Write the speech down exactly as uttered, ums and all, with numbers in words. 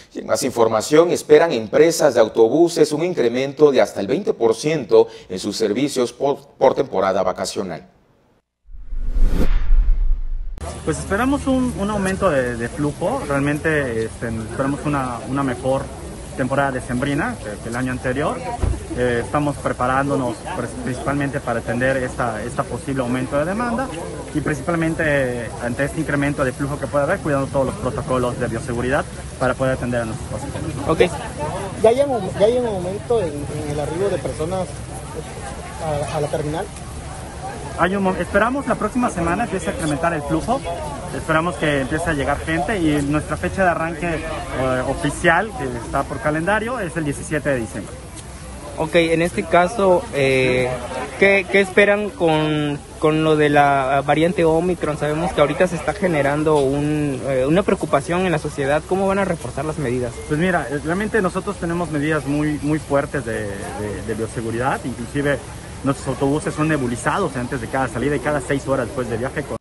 Y en más información, esperan empresas de autobuses un incremento de hasta el veinte por ciento en sus servicios por, por temporada vacacional. Pues esperamos un, un aumento de, de flujo, realmente este, esperamos una, una mejor temporada decembrina que, que el año anterior. Eh, estamos preparándonos principalmente para atender esta, esta posible aumento de demanda y principalmente eh, ante este incremento de flujo que puede haber, cuidando todos los protocolos de bioseguridad para poder atender a nuestros pasajeros. Okay. ¿Ya hay un, ya hay un aumento en, en el arribo de personas a, a la terminal? Hay un, esperamos la próxima semana empiece a incrementar el flujo, esperamos que empiece a llegar gente y nuestra fecha de arranque eh, oficial, que está por calendario, es el diecisiete de diciembre. Ok, en este caso, eh, ¿qué, ¿qué esperan con, con lo de la variante Omicron? Sabemos que ahorita se está generando un, eh, una preocupación en la sociedad. ¿Cómo van a reforzar las medidas? Pues mira, realmente nosotros tenemos medidas muy, muy fuertes de, de, de bioseguridad, inclusive nuestros autobuses son nebulizados antes de cada salida y cada seis horas después de viaje con